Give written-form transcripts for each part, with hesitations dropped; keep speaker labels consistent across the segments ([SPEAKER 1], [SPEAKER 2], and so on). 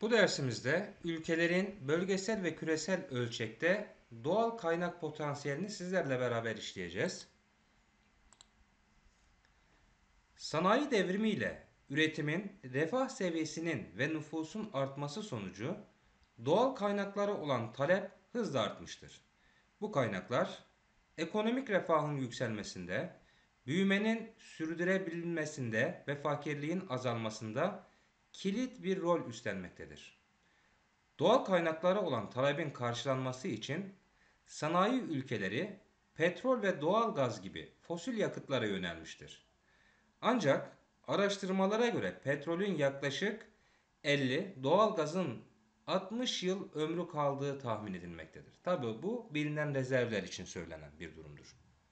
[SPEAKER 1] Bu dersimizde ülkelerin bölgesel ve küresel ölçekte doğal kaynak potansiyelini sizlerle beraber işleyeceğiz. Sanayi devrimiyle üretimin, refah seviyesinin ve nüfusun artması sonucu doğal kaynaklara olan talep hızla artmıştır. Bu kaynaklar ekonomik refahın yükselmesinde, büyümenin sürdürebilmesinde ve fakirliğin azalmasında kilit bir rol üstlenmektedir. Doğal kaynaklara olan talebin karşılanması için sanayi ülkeleri petrol ve doğal gaz gibi fosil yakıtlara yönelmiştir. Ancak araştırmalara göre petrolün yaklaşık 50, doğal gazın 60 yıl ömrü kaldığı tahmin edilmektedir. Tabi bu bilinen rezervler için söylenen bir durumdur.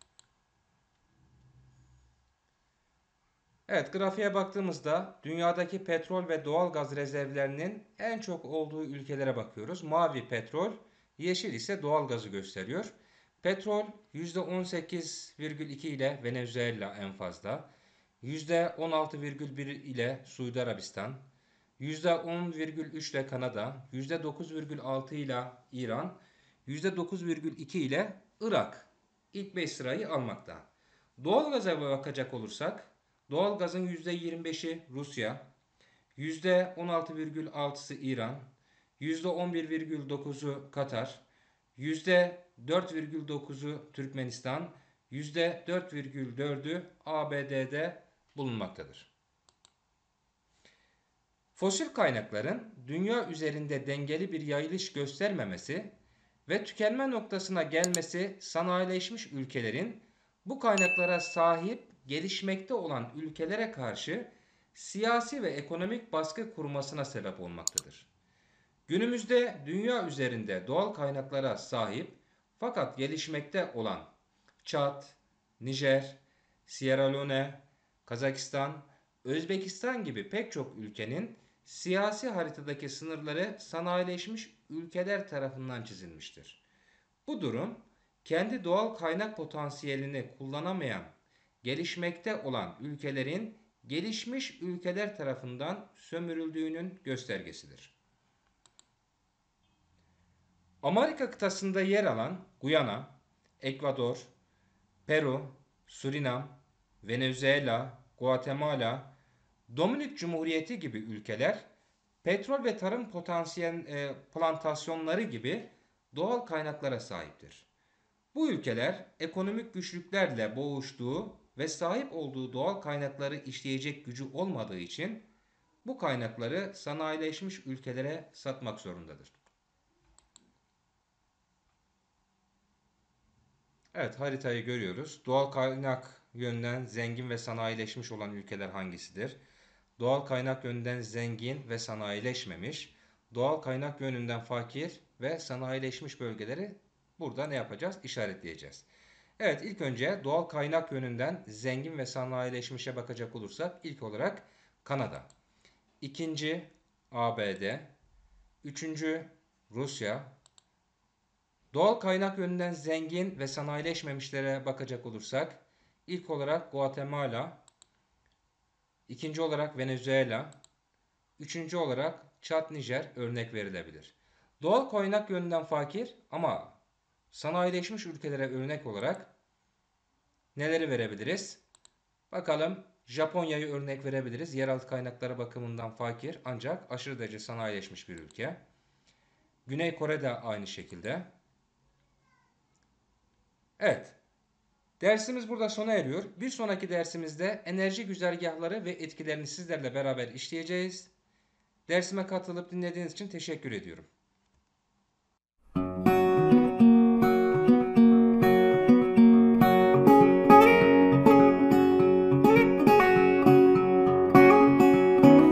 [SPEAKER 1] Evet, grafiğe baktığımızda dünyadaki petrol ve doğal gaz rezervlerinin en çok olduğu ülkelere bakıyoruz. Mavi petrol, yeşil ise doğal gazı gösteriyor. Petrol %18,2 ile Venezuela en fazla, %16,1 ile Suudi Arabistan, %10,3 ile Kanada, %9,6 ile İran, %9,2 ile Irak ilk 5 sırayı almakta. Doğalgaza bakacak olursak doğalgazın %25'i Rusya, %16,6'sı İran, %11,9'u Katar, %4,9'u Türkmenistan, %4,4'ü ABD'de bulunmaktadır. Fosil kaynakların dünya üzerinde dengeli bir yayılış göstermemesi ve tükenme noktasına gelmesi sanayileşmiş ülkelerin bu kaynaklara sahip gelişmekte olan ülkelere karşı siyasi ve ekonomik baskı kurmasına sebep olmaktadır. Günümüzde dünya üzerinde doğal kaynaklara sahip fakat gelişmekte olan Çad, Nijer, Sierra Leone, Kazakistan, Özbekistan gibi pek çok ülkenin siyasi haritadaki sınırları sanayileşmiş ülkeler tarafından çizilmiştir. Bu durum kendi doğal kaynak potansiyelini kullanamayan, gelişmekte olan ülkelerin gelişmiş ülkeler tarafından sömürüldüğünün göstergesidir. Amerika kıtasında yer alan Guyana, Ekvador, Peru, Surinam, Venezuela, Guatemala, Dominik Cumhuriyeti gibi ülkeler petrol ve tarım plantasyonları gibi doğal kaynaklara sahiptir. Bu ülkeler ekonomik güçlüklerle boğuştuğu ve sahip olduğu doğal kaynakları işleyecek gücü olmadığı için bu kaynakları sanayileşmiş ülkelere satmak zorundadır. Evet, haritayı görüyoruz. Doğal kaynak yönden zengin ve sanayileşmiş olan ülkeler hangisidir? Doğal kaynak yönünden zengin ve sanayileşmemiş, doğal kaynak yönünden fakir ve sanayileşmiş bölgeleri burada ne yapacağız? İşaretleyeceğiz. Evet, ilk önce doğal kaynak yönünden zengin ve sanayileşmişe bakacak olursak ilk olarak Kanada, ikinci ABD, üçüncü Rusya. Doğal kaynak yönünden zengin ve sanayileşmemişlere bakacak olursak ilk olarak Guatemala, ikinci olarak Venezuela, üçüncü olarak Çad, Nijer örnek verilebilir. Doğal kaynak yönünden fakir ama sanayileşmiş ülkelere örnek olarak neleri verebiliriz? Bakalım, Japonya'yı örnek verebiliriz. Yeraltı kaynakları bakımından fakir ancak aşırı derece sanayileşmiş bir ülke. Güney Kore de aynı şekilde. Evet. Dersimiz burada sona eriyor. Bir sonraki dersimizde enerji güzergahları ve etkilerini sizlerle beraber işleyeceğiz. Dersime katılıp dinlediğiniz için teşekkür ediyorum.